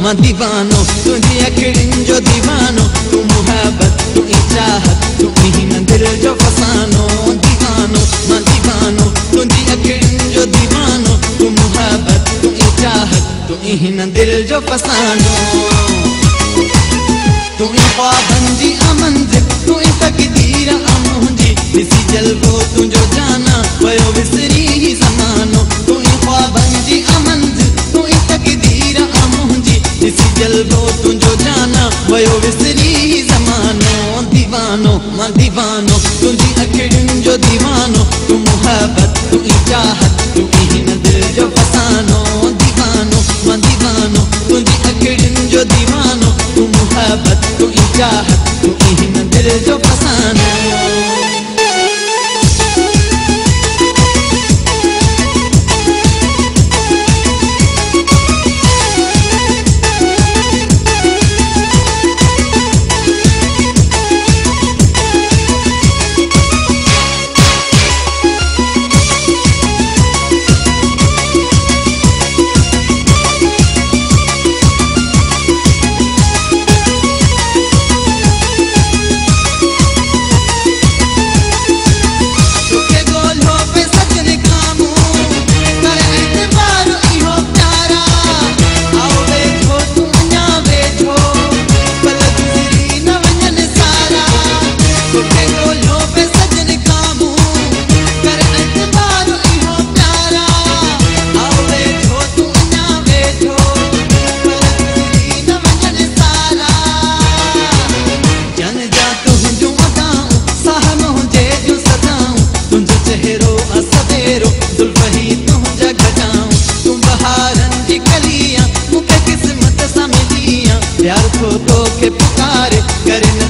मां दीवानो तुझी अखिड़ियुनि जो दीवानो तू मुहब्बत तू चाहत तू हिन दिल जो फसानो दीवानो मां दीवानो तुझी अखिड़ियुनि जो दीवानो तू मुहब्बत तू चाहत तू हिन दिल जो फसानो तू ख्वाबंदी अमंज़िल तू तकदीर मुंहिंजी ॾिसी जलबो तुंहिंजो जाना वयो विसरी ही ज़मानो तू ख्वाबंदी अमंज़िल तू तकदीर मुंहिंजी ॾिसी जलबो तुंहिंजो जाना वयो विसरी ही ज़मानो दीवानो मां दीवानो तुंहिंजी अखिड़ियुनि जो दीवानो तू मुहब्बत तू चाहत तू हिन दिल जो फसानो दीवानो मां दीवानो तुंहिंजी अखिड़ियुनि जो दीवानो तू मुहब्बत तू चाहत तू हिन दिल जो फसानो प्यार को तो के पुकारे करे